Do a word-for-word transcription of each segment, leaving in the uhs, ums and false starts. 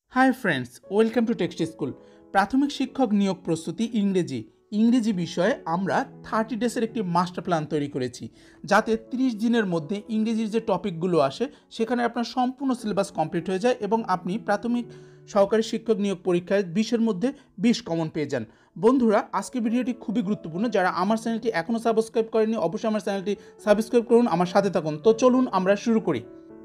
High friends, welcome to text school. প্রাথমিক শিক্ষক নিয়োগ প্রস্তুতি ইংরেজি ইংরেজি বিষয়ে আমরা থার্টি ডেসের একটি মাস্টার প্ল্যান তৈরি করেছি, যাতে ত্রিশ দিনের মধ্যে ইংরেজির যে টপিকগুলো আসে সেখানে আপনার সম্পূর্ণ সিলেবাস কমপ্লিট হয়ে যায় এবং আপনি প্রাথমিক সহকারী শিক্ষক নিয়োগ পরীক্ষায় বিশের মধ্যে বিশ কমন পেয়ে যান। বন্ধুরা, আজকের ভিডিওটি খুবই গুরুত্বপূর্ণ। যারা আমার চ্যানেলটি এখনও সাবস্ক্রাইব করেনি অবশ্যই আমার চ্যানেলটি সাবস্ক্রাইব করুন, আমার সাথে থাকুন। তো চলুন আমরা শুরু করি।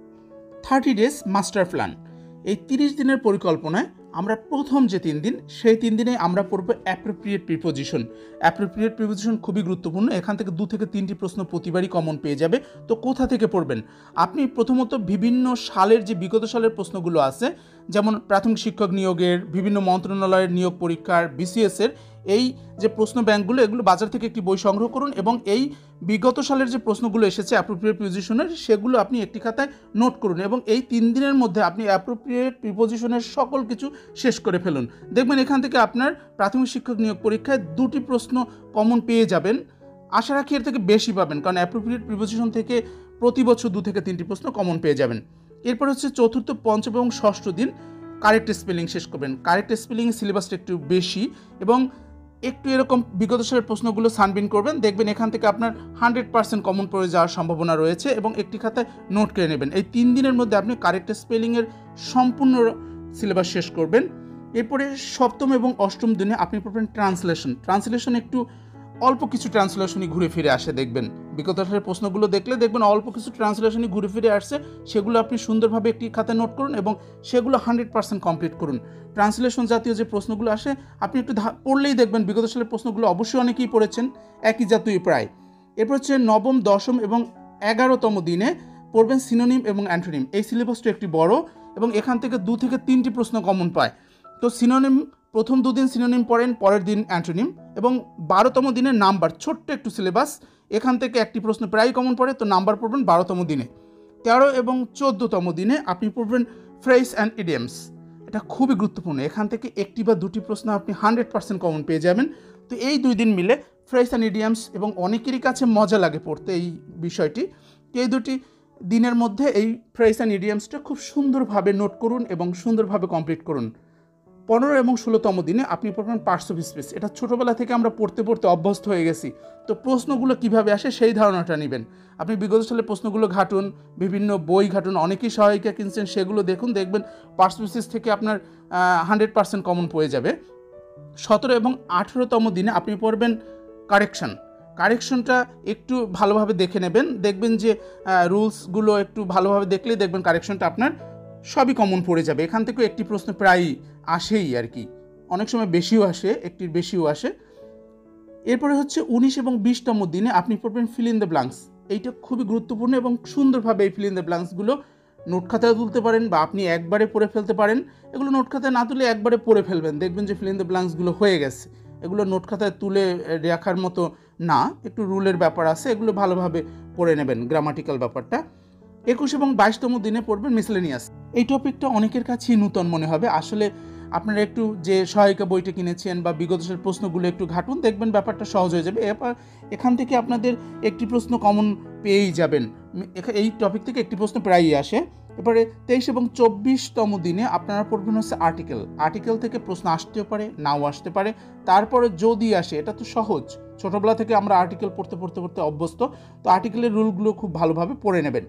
থার্টি ডেজ মাস্টার প্ল্যান, এই তিরিশ দিনের পরিকল্পনায় আমরা প্রথম যে তিন দিন সেই তিন দিনে আমরা পড়ব অ্যাপ্রোপ্রিয়েট প্রিপোজিশন। অ্যাপ্রোপ্রিয়েট প্রিপোজিশন খুবই গুরুত্বপূর্ণ, এখান থেকে দু থেকে তিনটি প্রশ্ন প্রতিবারই কমন পেয়ে যাবে। তো কোথা থেকে পড়বেন? আপনি প্রথমত বিভিন্ন সালের যে বিগত সালের প্রশ্নগুলো আছে, যেমন প্রাথমিক শিক্ষক নিয়োগের, বিভিন্ন মন্ত্রণালয়ের নিয়োগ পরীক্ষার, বিসিএসের এই যে প্রশ্ন ব্যাংকগুলো, এগুলো বাজার থেকে একটি বই সংগ্রহ করুন এবং এই বিগত সালের যে প্রশ্নগুলো এসেছে অ্যাপ্রোপ্রিয়েট প্রিপোজিশনের, সেগুলো আপনি একটি খাতায় নোট করুন এবং এই তিন দিনের মধ্যে আপনি অ্যাপ্রোপ্রিয়েট প্রিপোজিশনের সকল কিছু শেষ করে ফেলুন। দেখবেন এখান থেকে আপনার প্রাথমিক শিক্ষক নিয়োগ পরীক্ষায় দুটি প্রশ্ন কমন পেয়ে যাবেন। আশা রাখি এর থেকে বেশি পাবেন, কারণ অ্যাপ্রোপ্রিয়েট প্রিপোজিশন থেকে প্রতি বছর দু থেকে তিনটি প্রশ্ন কমন পেয়ে যাবেন। এরপর হচ্ছে চতুর্থ, পঞ্চম এবং ষষ্ঠ দিন কারেক্ট স্পেলিং শেষ করবেন। কারেক্ট স্পেলিং সিলেবাসটা একটু বেশি এবং একটু এরকম বিগত সালের প্রশ্নগুলো ছানবিন করবেন। দেখবেন এখান থেকে আপনার হান্ড্রেড পার্সেন্ট কমন পড়ে যাওয়ার সম্ভাবনা রয়েছে এবং একটি খাতায় নোট করে নেবেন। এই তিন দিনের মধ্যে আপনি কারেক্ট স্পেলিংয়ের সম্পূর্ণ সিলেবাস শেষ করবেন। এরপরে সপ্তম এবং অষ্টম দিনে আপনি পড়বেন ট্রান্সলেশন। ট্রান্সলেশন একটু অল্প কিছু ট্রান্সলেশনই ঘুরে ফিরে আসে, দেখবেন বিগত সালের প্রশ্নগুলো দেখলে দেখবেন অল্প কিছু ট্রান্সলেশনই ঘুরে ফিরে আসছে। সেগুলো আপনি সুন্দরভাবে একটি খাতায় নোট করুন এবং সেগুলো হান্ড্রেড পার্সেন্ট কমপ্লিট করুন। ট্রান্সলেশন জাতীয় যে প্রশ্নগুলো আসে আপনি একটু পড়লেই দেখবেন বিগত সালের প্রশ্নগুলো অবশ্যই অনেকেই পড়েছেন, একই জাতীয় প্রায়। এরপর হচ্ছে নবম, দশম এবং এগারোতম দিনে পড়বেন সিনোনিম এবং অ্যান্টোনিম। এই সিলেবাসটা একটি বড় এবং এখান থেকে দু থেকে তিনটি প্রশ্ন কমন পায়। তো সিনোনিম প্রথম দুদিন সিনোনিম পড়েন, পরের দিন অ্যান্টোনিম এবং বারোতম দিনে নাম্বার, ছোট্ট একটু সিলেবাস, এখান থেকে একটি প্রশ্ন প্রায় কমন পড়ে, তো নাম্বার পড়বেন বারোতম দিনে। তেরো এবং চোদ্দোতম দিনে আপনি পড়বেন ফ্রেজ অ্যান্ড ইডিয়মস। এটা খুবই গুরুত্বপূর্ণ, এখান থেকে একটি বা দুটি প্রশ্ন আপনি হান্ড্রেড পার্সেন্ট কমন পেয়ে যাবেন। তো এই দুই দিন মিলে ফ্রেজ অ্যান্ড ইডিয়মস, এবং অনেকেরই কাছে মজা লাগে পড়তে এই বিষয়টি। এই দুটি দিনের মধ্যে এই ফ্রেজ অ্যান্ড ইডিয়মসটা খুব সুন্দরভাবে নোট করুন এবং সুন্দরভাবে কমপ্লিট করুন। পনেরো এবং ষোলোতম দিনে আপনি পড়বেন পার্টস অফ স্পিচ। এটা ছোটোবেলা থেকে আমরা পড়তে পড়তে অভ্যস্ত হয়ে গেছি, তো প্রশ্নগুলো কিভাবে আসে সেই ধারণাটা নেবেন। আপনি বিগত সালের প্রশ্নগুলো ঘাটুন, বিভিন্ন বই ঘাটুন, অনেকেই সহায়িকা কিনছেন সেগুলো দেখুন, দেখবেন পার্টস অফ স্পিচ থেকে আপনার হান্ড্রেড পার্সেন্ট কমন পেয়ে যাবে। সতেরো এবং আঠেরোতম দিনে আপনি পড়বেন কারেকশন। কারেকশনটা একটু ভালোভাবে দেখে নেবেন, দেখবেন যে রুলসগুলো একটু ভালোভাবে দেখলেই দেখবেন কারেকশনটা আপনার সবই কমন পড়ে যাবে। এখান থেকেও একটি প্রশ্ন প্রায়ই আসেই আর কি, অনেক সময় বেশিও আসে, একটির বেশিও আসে। এরপরে হচ্ছে উনিশ এবং বিশতম দিনে আপনি পড়বেন ফিল ইন দ্য ব্ল্যাঙ্কস। এইটা খুবই গুরুত্বপূর্ণ এবং সুন্দরভাবে এই ফিল ইন দ্য ব্ল্যাঙ্কসগুলো নোট খাতায় তুলতে পারেন বা আপনি একবারে পড়ে ফেলতে পারেন। এগুলো নোট খাতায় না তুলে একবারে পড়ে ফেলবেন, দেখবেন যে ফিল ইন দ্য ব্ল্যাঙ্কসগুলো হয়ে গেছে। এগুলো নোট খাতায় তুলে রাখার মতো না, একটু রুলের ব্যাপার আছে, এগুলো ভালোভাবে পড়ে নেবেন, গ্রামাটিক্যাল ব্যাপারটা। একুশ এবং বাইশতম দিনে পড়বেন মিসলেনিয়াস। এই টপিকটা অনেকের কাছেই নূতন মনে হবে, আসলে আপনারা একটু যে সহায়িকা বইটা কিনেছেন বা বিগত সালের প্রশ্নগুলো একটু ঘাটুন, দেখবেন ব্যাপারটা সহজ হয়ে যাবে। এরপর এখান থেকে আপনাদের একটি প্রশ্ন কমন পেয়েই যাবেন, এই টপিক থেকে একটি প্রশ্ন প্রায়ই আসে। এরপরে তেইশ এবং চব্বিশতম দিনে আপনারা পড়বেন হচ্ছে আর্টিকেল। আর্টিকেল থেকে প্রশ্ন আসতেও পারে, নাও আসতে পারে, তারপরে যদি আসে এটা তো সহজ, ছোটোবেলা থেকে আমরা আর্টিকেল পড়তে পড়তে পড়তে অভ্যস্ত, তো আর্টিকেলের রুলগুলো খুব ভালোভাবে পড়ে নেবেন।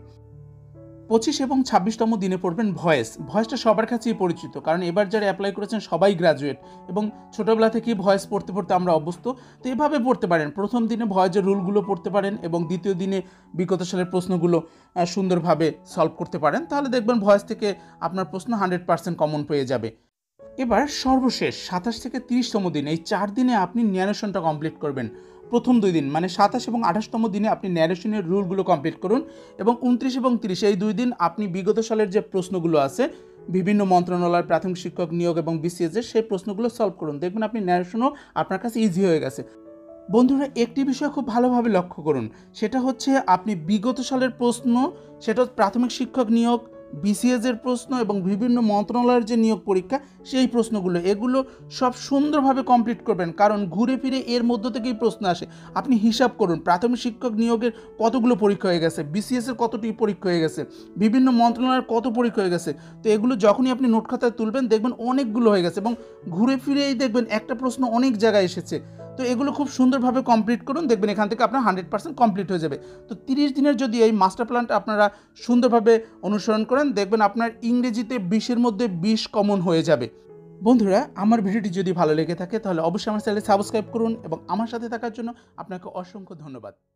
পঁচিশ এবং ছাব্বিশতম দিনে পড়বেন ভয়েস। ভয়েসটা সবার কাছেই পরিচিত, কারণ এবার যারা অ্যাপ্লাই করেছেন সবাই গ্র্যাজুয়েট এবং ছোটোবেলা থেকেই ভয়েস পড়তে পড়তে আমরা অভ্যস্ত। তো এভাবে পড়তে পারেন, প্রথম দিনে ভয়েসের রুলগুলো পড়তে পারেন এবং দ্বিতীয় দিনে বিগত সালের প্রশ্নগুলো সুন্দরভাবে সলভ করতে পারেন, তাহলে দেখবেন ভয়েস থেকে আপনার প্রশ্ন হান্ড্রেড পার্সেন্ট কমন পেয়ে যাবে। এবার সর্বশেষ সাতাশ থেকে তিরিশতম দিন, এই চার দিনে আপনি ন্যারেশনটা কমপ্লিট করবেন। প্রথম দুই দিন মানে সাতাশ এবং আঠাশতম দিনে আপনি ন্যারেশনের রুলগুলো কমপ্লিট করুন এবং উনত্রিশ এবং তিরিশ এই দুই দিন আপনি বিগত সালের যে প্রশ্নগুলো আছে বিভিন্ন মন্ত্রণালয়ের প্রাথমিক শিক্ষক নিয়োগ এবং বিসিএসের সেই প্রশ্নগুলো সলভ করুন, দেখবেন আপনি ন্যারেশনও আপনার কাছে ইজি হয়ে গেছে। বন্ধুরা, একটি বিষয় খুব ভালোভাবে লক্ষ্য করুন, সেটা হচ্ছে আপনি বিগত সালের প্রশ্ন, সেটা প্রাথমিক শিক্ষক নিয়োগ বিসিএস এর প্রশ্ন এবং বিভিন্ন মন্ত্রণালয়ের যে নিয়োগ পরীক্ষা সেই প্রশ্নগুলো, এগুলো সব সুন্দরভাবে কমপ্লিট করবেন, কারণ ঘুরে ফিরে এর মধ্য থেকেই প্রশ্ন আসে। আপনি হিসাব করুন প্রাথমিক শিক্ষক নিয়োগের কতগুলো পরীক্ষা হয়ে গেছে, বিসিএস এর কতটি পরীক্ষা হয়ে গেছে, বিভিন্ন মন্ত্রণালয়ের কত পরীক্ষা হয়ে গেছে। তো এগুলো যখনই আপনি নোট খাতায় তুলবেন দেখবেন অনেকগুলো হয়ে গেছে এবং ঘুরে ফিরেই দেখবেন একটা প্রশ্ন অনেক জায়গায় এসেছে। তো এগুলো খুব সুন্দরভাবে কমপ্লিট করুন, দেখবেন এখান থেকে আপনার হান্ড্রেড পার্সেন্ট কমপ্লিট হয়ে যাবে। তো তিরিশ দিনের যদি এই মাস্টার প্ল্যানটা আপনারা সুন্দরভাবে অনুসরণ করেন, দেখবেন আপনার ইংরেজিতে বিশের মধ্যে বিশ কমন হয়ে যাবে। বন্ধুরা, আমার ভিডিওটি যদি ভালো লেগে থাকে তাহলে অবশ্যই আমার চ্যানেল সাবস্ক্রাইব করুন এবং আমার সাথে থাকার জন্য আপনাকে অসংখ্য ধন্যবাদ।